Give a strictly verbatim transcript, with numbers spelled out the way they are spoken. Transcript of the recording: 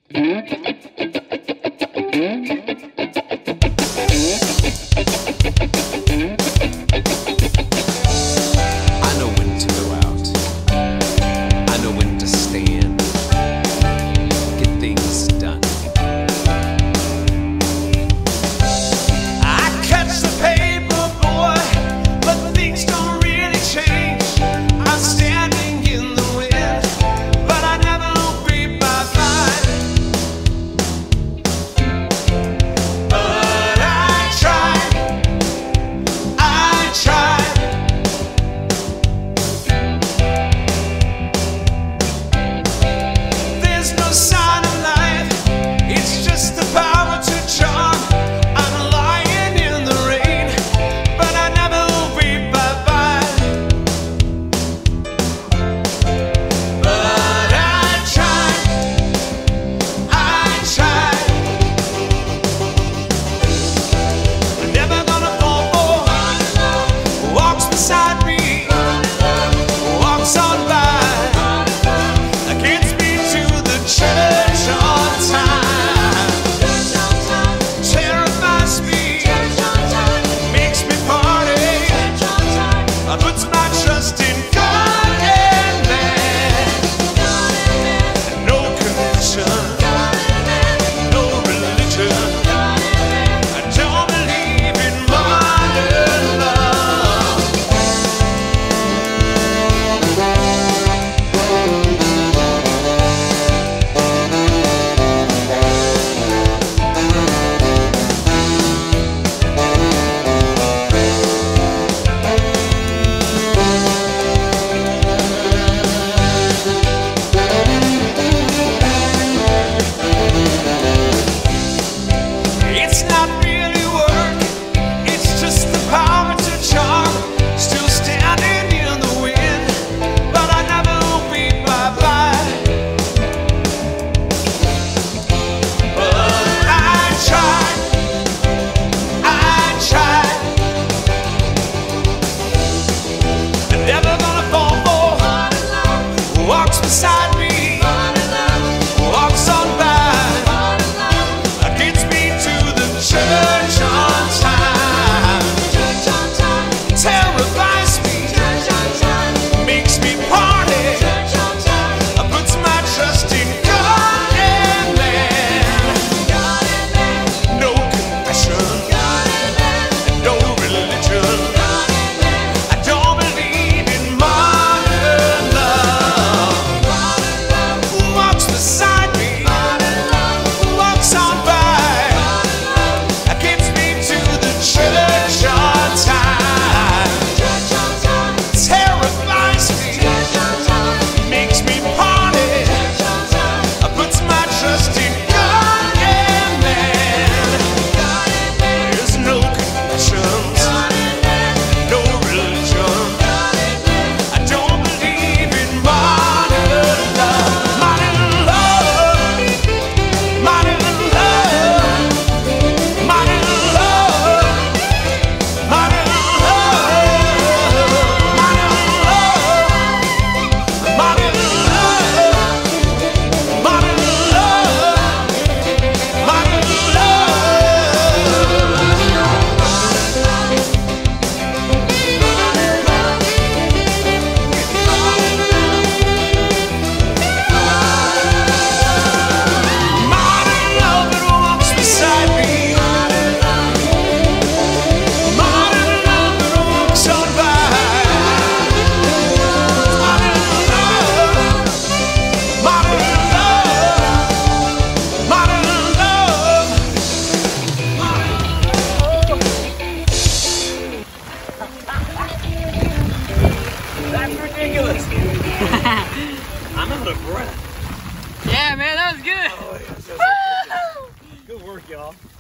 know when to go out. I know when to stand. Get things done. I catch the paper, boy, but things don't really change. I'm standing in the wind, but I never read my mind. But I tried, I tried. There's no sign of life, it's just the power to charm. I'm lying in the rain, but I never read my mind. But I tried, I tried. I'm never gonna fall for who walks beside me, walks on by, gets me to the church on time, terrifies me, makes me party, puts my trust in God and man. No conviction, no religion. I don't believe in modern love. It's not really work, it's just the power to charm. Still standing in the wind, but I never read my mind. But I tried, I tried. I'm never gonna fall for who walks beside me, walks on by, gets me to the church on time, terrifies me, makes me party, puts my trust in God and man. No confession, no religion. I don't believe in modern love. Who walks beside me, walks on by, gets me to the church on time, terrifies me, makes me party, puts my trust in God and man. There's no confessions, no religion. I don't believe in modern love. Modern love, modern love, modern love, modern love, modern love, modern love, modern Modern love that walks beside me, modern love that walks on by, modern love, modern love, modern love. That's ridiculous. I'm out of breath. Yeah, man, that was good. Oh, yeah, so- Good work, y'all.